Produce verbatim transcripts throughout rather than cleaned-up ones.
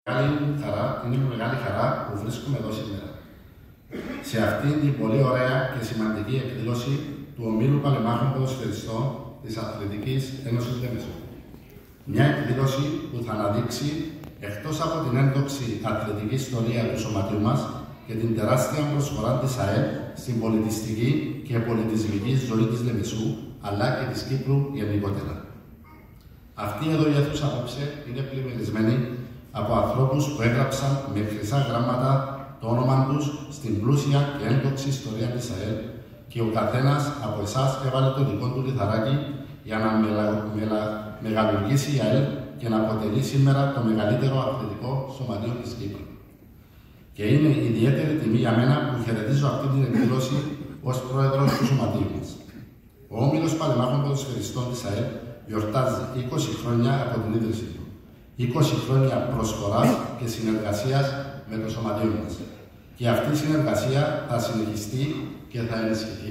Μεγάλη χαρά, είναι με μεγάλη χαρά που βρίσκομαι εδώ σήμερα. Σε αυτήν την πολύ ωραία και σημαντική εκδήλωση του Ομίλου Παλεμάχων Ποδοσφαιριστών της Αθλητικής Ένωσης Λεμεσού. Μια εκδήλωση που θα αναδείξει, εκτός από την ένδοξη αθλητική ιστορία του σωματιού μας και την τεράστια προσφορά της ΑΕΛ στην πολιτιστική και πολιτισμική ζωή της Λεμεσού, αλλά και της Κύπρου γενικότερα. Αυτή εδώ η αίθουσα απόψε είναι πλημμυρισμένη από ανθρώπους που έγραψαν με χρυσά γράμματα το όνομα τους στην πλούσια και ένδοξη ιστορία της ΑΕΛ και ο καθένας από εσάς έβαλε το δικό του λιθαράκι για να μελα... μελα... μεγαλουργήσει η ΑΕΛ και να αποτελεί σήμερα το μεγαλύτερο αθλητικό σωματείο της Κύπρου. Και είναι ιδιαίτερη τιμή για μένα που χαιρετίζω αυτή την εκδήλωση ως πρόεδρος του σωματείου μας. Ο Όμιλος Παλεμάχων Ποδοσφαιριστών της ΑΕΛ γιορτάζει είκοσι χρόνια από την ίδρυσή του. είκοσι χρόνια προσφοράς και συνεργασίας με το σωματείο μας. Και αυτή η συνεργασία θα συνεχιστεί και θα ενισχυθεί.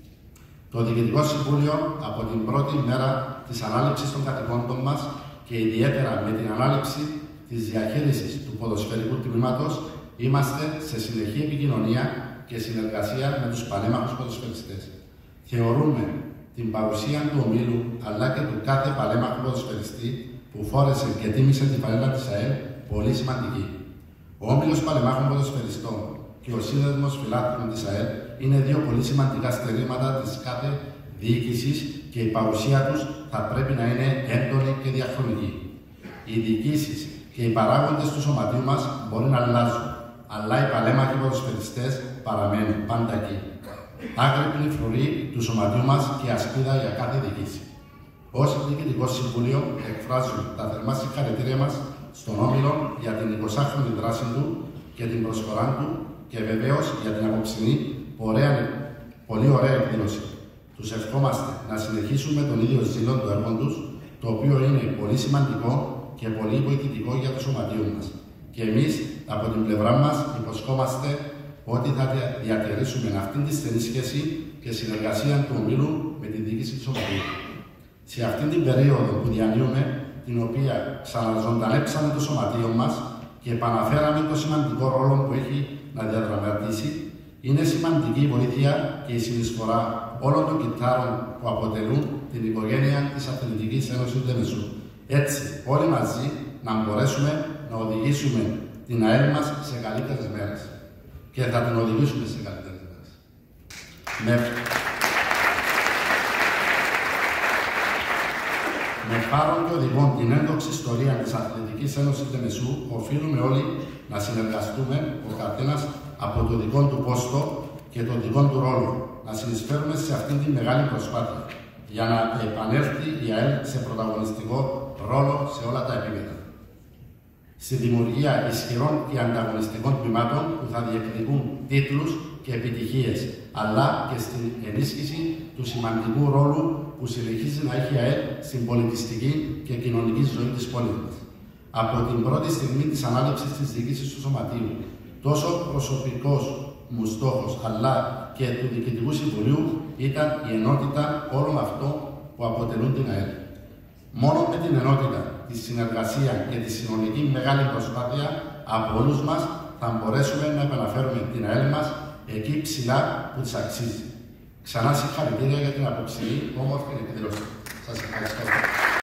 Το Διοικητικό Συμβούλιο από την πρώτη μέρα της ανάληψης των καθηκόντων μας και ιδιαίτερα με την ανάληψη της διαχείρισης του ποδοσφαιρικού τμήματος είμαστε σε συνεχή επικοινωνία και συνεργασία με τους πανέμαχους ποδοσφαιριστές. Θεωρούμε την παρουσία του ομίλου αλλά και του κάθε παλέμαχου ποδοσφαιριστή που φόρεσε και τίμησε την φανέλα της ΑΕΛ πολύ σημαντική. Ο Όμιλος Παλεμάχων Ποδοσφαιριστών και ο Σύνδεσμος Φιλάθλων της ΑΕΛ είναι δύο πολύ σημαντικά στερήματα της κάθε διοίκησης και η παρουσία τους θα πρέπει να είναι έντονη και διαχρονική. Οι διοικήσεις και οι παράγοντες του σωματείου μας μπορεί να αλλάζουν, αλλά οι παλέμαχοι ποδοσφαιριστές παραμένουν πάντα εκεί. Άγρυπνη φρουρή του σωματείου μας και ασπίδα για κάθε διοίκηση. Ως Διοικητικό Συμβούλιο εκφράζουμε τα θερμά συγχαρητήρια μας στον Όμιλο για την εικοσάχρονη δράση του και την προσφορά του και βεβαίως για την απόψινή ωραία, πολύ ωραία εκδήλωση. Τους ευχόμαστε να συνεχίσουν με τον ίδιο ζήλο το έργο τους, το οποίο είναι πολύ σημαντικό και πολύ βοηθητικό για το σωματείο μας. Και εμείς από την πλευρά μας υποσχόμαστε ότι θα διατηρήσουμε αυτήν τη στενή σχέση και συνεργασία του Ομίλου με τη διοίκηση του σωματείου. Σε αυτήν την περίοδο που διανύουμε, την οποία ξαναζωντανέψαμε το σωματείο μας και επαναφέραμε το σημαντικό ρόλο που έχει να διαδραματίσει, είναι σημαντική η βοήθεια και η συνεισφορά όλων των κυτάρων που αποτελούν την οικογένεια της Αθλητικής Ένωσης Λεμεσού. Έτσι, όλοι μαζί να μπορέσουμε να οδηγήσουμε την ΑΕΛ μας σε καλύτερες μέρες. Και θα την οδηγήσουμε σε καλύτερες μέρες. Με... Με χάρον και οδηγών την ένδοξη ιστορία της Αθλητικής Ένωσης Λεμεσού, οφείλουμε όλοι να συνεργαστούμε ο καθένας από το δικό του πόστο και τον δικό του ρόλο, να συνεισφέρουμε σε αυτήν την μεγάλη προσπάθεια για να επανέλθει η ΑΕΛ σε πρωταγωνιστικό ρόλο σε όλα τα επίπεδα. Στη δημιουργία ισχυρών και ανταγωνιστικών τμήματων που θα διεκδικούν τίτλους και επιτυχίες, αλλά και στην ενίσχυση του σημαντικού ρόλου που συνεχίζει να έχει η ΑΕΛ στην πολιτιστική και κοινωνική ζωή της πόλης μας. Από την πρώτη στιγμή της ανάληψης της διοίκησης του σωματείου, τόσο προσωπικός μου στόχος, αλλά και του Διοικητικού Συμβουλίου ήταν η ενότητα όλων αυτών που αποτελούν την ΑΕΛ. Μόνο με την ενότητα, τη συνεργασία και τη συνολική μεγάλη προσπάθεια από όλους μας θα μπορέσουμε να επαναφέρουμε την ΑΕΛ μας εκεί ψηλά που της αξίζει. Ξανά συγχαρητήρια για την απόψινή όμορφη εκδήλωση. Σας ευχαριστώ.